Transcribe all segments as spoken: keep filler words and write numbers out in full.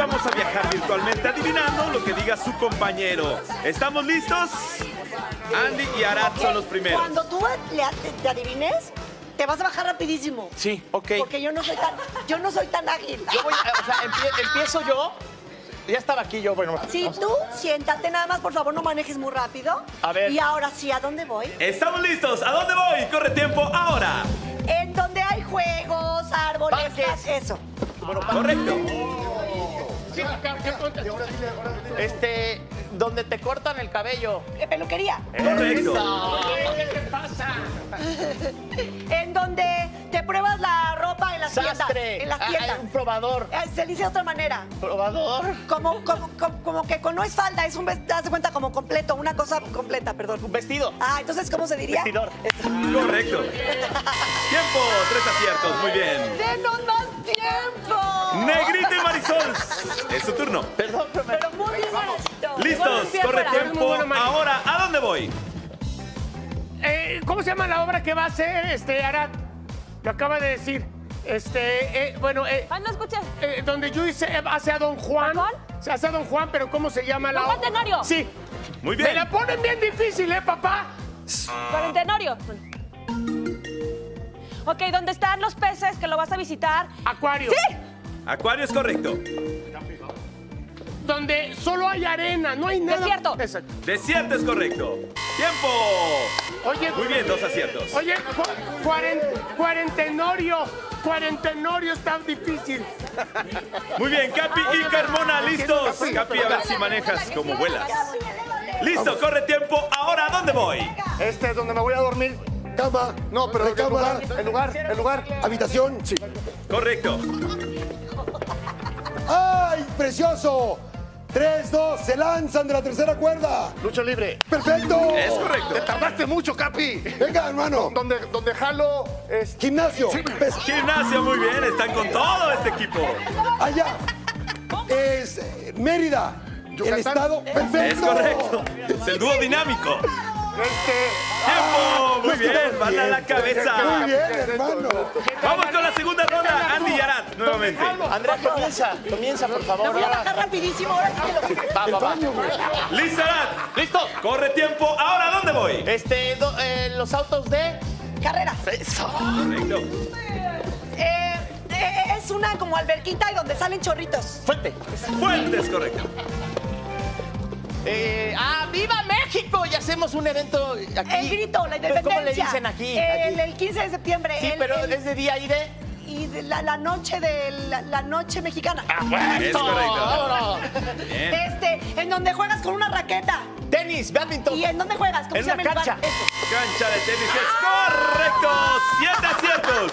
vamos a viajar virtualmente adivinando lo que diga su compañero. ¿Estamos listos? Andy y Arad okay. son los primeros. Cuando tú le, te, te adivines, te vas a bajar rapidísimo. Sí, ok. Porque yo no soy tan, yo no soy tan ágil. Yo voy, o sea, empie, empiezo yo. Ya estaba aquí yo, bueno. Sí, vamos. Tú siéntate nada más, por favor, no manejes muy rápido. A ver. Y ahora sí, ¿a dónde voy? Estamos listos. ¿A dónde voy? Corre tiempo ahora. En donde hay juegos, árboles, parques. Eso. Bueno, correcto. Sí, este, donde te cortan el cabello. ¿Qué peluquería? Correcto. ¿Qué pasa? En donde te pruebas la ropa en las Sastre. tiendas. En las Ah, tiendas. hay un probador. Eh, Se dice de otra manera. ¿Probador? Como, como, como, como que con- no es falda, es un vestido, haz de cuenta como completo, una cosa completa, perdón. Un vestido. Ah, entonces, ¿cómo se diría? Vestidor. Correcto. Tiempo. Tres aciertos. Muy bien. ¡Denos más tiempo! Negrita y Marisol. Es su turno. Perdón, pero me... Pero muy bien, Maracito. Listos. Corre tiempo. Ahora, ¿a dónde voy? Eh, ¿Cómo se llama la obra que va a hacer este Arad? Lo acaba de decir. Este, eh, bueno, eh, Ah, no escuché. eh, donde yo hice, eh, hace a Don Juan. ¿Juan? Se hace a Don Juan, pero ¿cómo se llama la Don Juan obra? Tenorio. Sí. Muy Me bien. la ponen bien difícil, ¿eh, papá? Cuarentenorio. Ok, ¿dónde están los peces que lo vas a visitar? Acuario. ¡Sí! Acuario es correcto. Donde solo hay arena, no hay nada. Desierto. Exacto. Desierto es correcto. ¡Tiempo! Oye, Muy bien, dos aciertos. Oye, cu- cuaren- cuarentenorio. Cuarentenorio está difícil. Muy bien, Capi y Carmona, listos. Capi, a ver si manejas como vuelas. Listo, corre tiempo. Ahora, ¿a dónde voy? Este, donde me voy a dormir. Cama. No, pero el Recámara. lugar, el lugar, el lugar. Habitación. Sí. Correcto. ¡Ay, precioso! Tres, dos, se lanzan de la tercera cuerda. Lucha libre. ¡Perfecto! Es correcto. Te tardaste mucho, Capi. Venga, hermano. Donde, donde jalo es... Gimnasio. Pes- Gimnasio, muy bien. Están con todo este equipo. Allá. Es eh, Mérida. El Yucatán. estado. ¡Perfecto! Es correcto. Es el dúo dinámico. Este... ¡Tiempo! Muy Pues que bien, van a la Muy cabeza. bien, hermano. Vamos con la segunda ronda. Andy y Arad, nuevamente. Andrea, comienza. Comienza, por Me favor. voy a bajar rapidísimo, ahora sí que lo... Va, El va, va. baño, güey. Listo, Arad. ¡Listo! Corre tiempo. Ahora, ¿a dónde voy? Este, do- eh, los autos de... Carrera. Eso. Correcto. Eh, eh, es una como alberquita y donde salen chorritos. Fuente. Fuente es correcto. Eh, ¡Ah, viva México! Y hacemos un evento aquí. El grito, la independencia. ¿Cómo le dicen aquí? El, Aquí. el quince de septiembre. Sí, el- pero el- es de día y de... Y de la, la noche de la, la noche mexicana. Es correcto. Vámonos. Bien. Este, en donde juegas con una raqueta. Tenis, badminton. ¿Y en dónde juegas? ¿Cómo En se llama una el lugar? cancha. Eso. Cancha de tenis es correcto. Siete aciertos.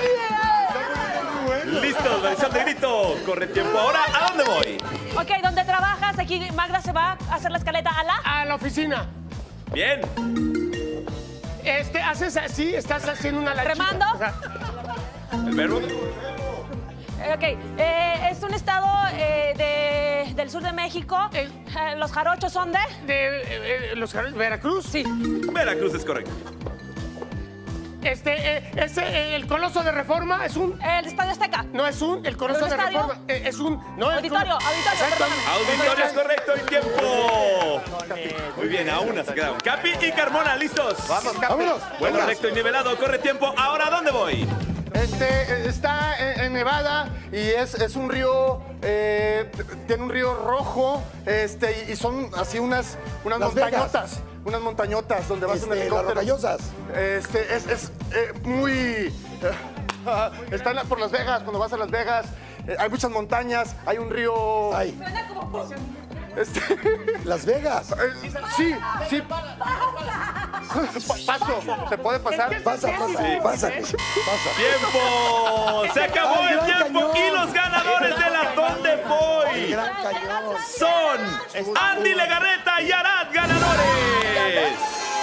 Listos, Marisol de grito. Corre tiempo. Ahora, ¿a dónde voy? Ok, ¿dónde trabajas? Aquí Magda se va a hacer la escaleta a la... A la oficina. Bien. Este, haces así, estás haciendo una lanchita. ¿Remando? O sea, El verbo. Eh, Ok, eh, es un estado eh, de- del sur de México. El- Eh, los jarochos son de... de eh, eh, los Jarochos, Veracruz. Sí. Veracruz es correcto. Este, eh, ese, eh, el Coloso de Reforma es un. El Estadio Azteca. No es un. El Coloso ¿Un de estadio? Reforma eh, es un. No, el Auditorio, Colo- auditorio, Exacto. perdón. Auditorio es correcto y tiempo. Muy bien, a una se quedaron. Capi y Carmona, ¿listos? Vamos, Capi. Vámonos. Bueno, recto y nivelado, corre tiempo. Ahora, ¿a dónde voy? Este, eh, está en, en Nevada y es, es un río, eh, tiene un río rojo, este, y, y son así unas, unas Las montañotas, unas montañotas donde vas en Este, las helicóptero. rocallosas. Este, es, es eh, muy... eh, está en la- por Las Vegas, cuando vas a Las Vegas, eh, hay muchas montañas, hay un río... Ay, Este, Las Vegas. eh, sí, sí. Pa- Paso, ¿se puede pasar? Pasa, pasa, pasa, pasa. ¡Tiempo! ¡Se acabó ¡Ay, el gran tiempo! cañón! Y los ganadores de la ¿Dónde voy? Gran cañón. Son Andy Legarreta y Arad, ganadores.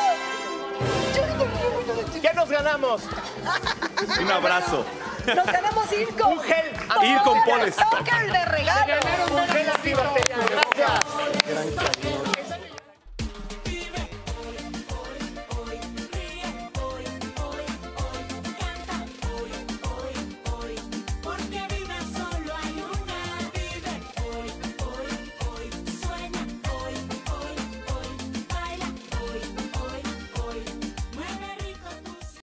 ¿Qué nos ganamos? Un abrazo. Nos ganamos ir con... Un gel. Ir con poles. Tóquenle regalo. Un gel antibacterial.